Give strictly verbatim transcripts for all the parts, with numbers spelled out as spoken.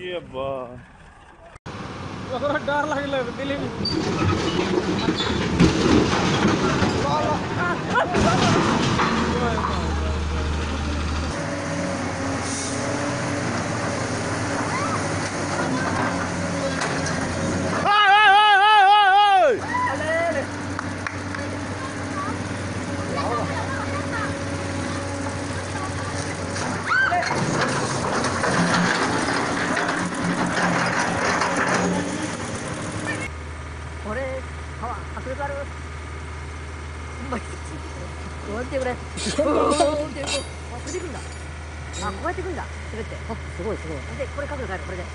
ये वाह डर लगे लग दिल में こうやってくれ。こうやってくんだ。あ、こうやってくんだ。滑って。あ、すごいすごい。で、これ角度変える、これで。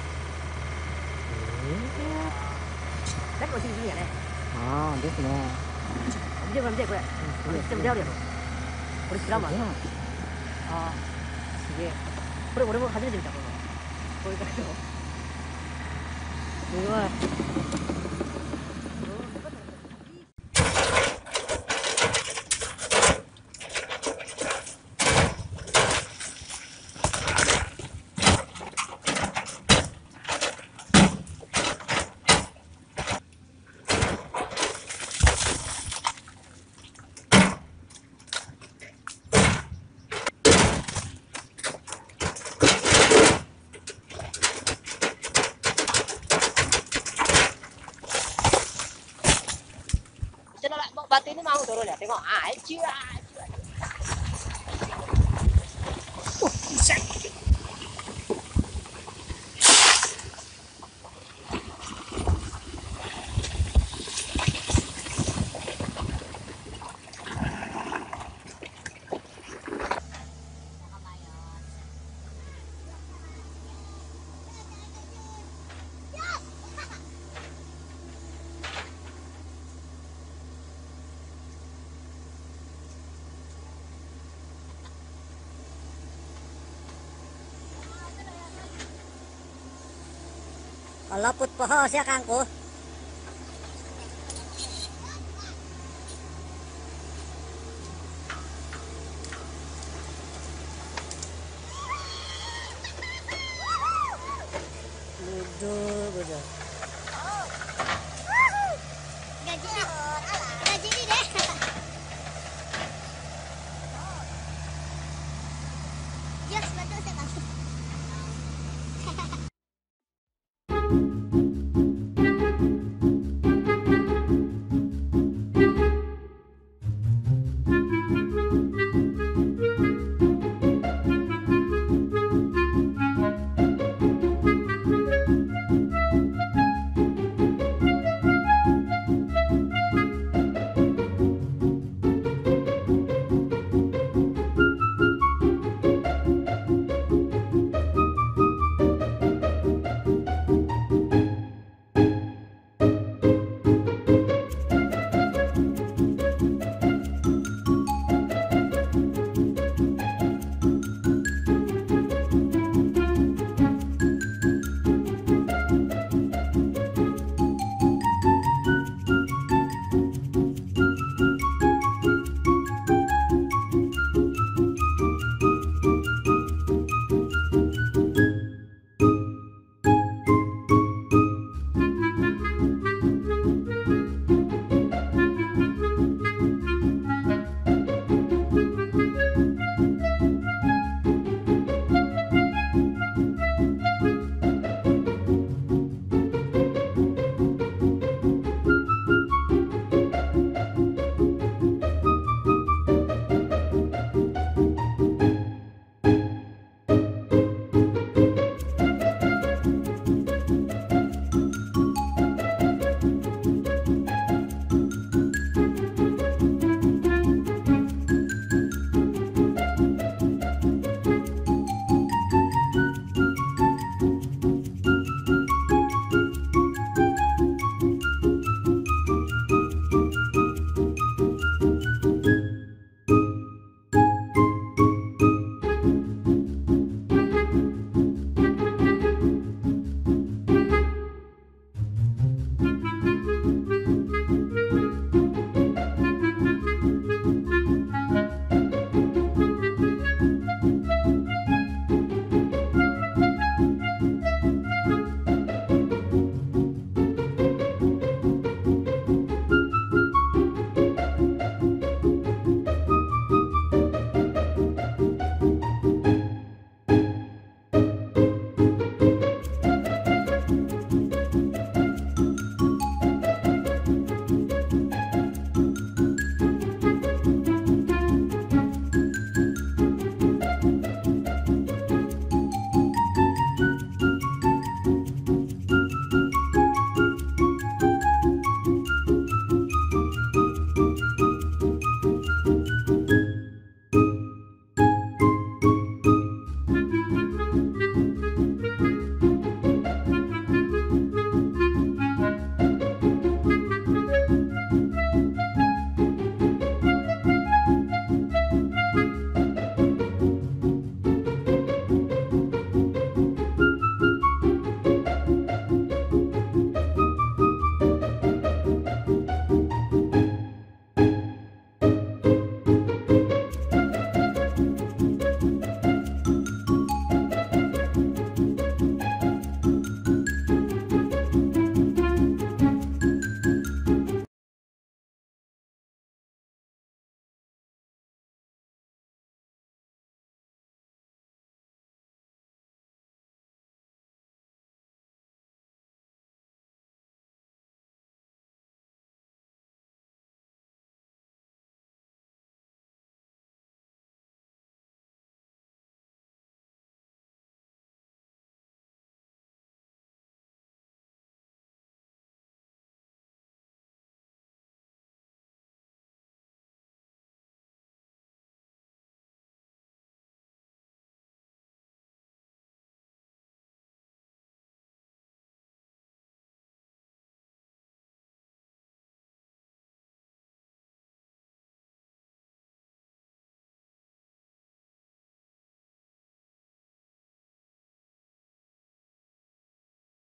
だけお尻するんやね。ああ、ですね。見てこれ見てこれ。これめっちゃ見てあるやろ。これ知らんわ。ああ、すげえ。これ俺も初めて見た、この。こういう感じの。すごい。Batu ini mau turun ya, tengok. Ah, cia. Oh, bisa. Laput poho siya kangko. Budo, budo.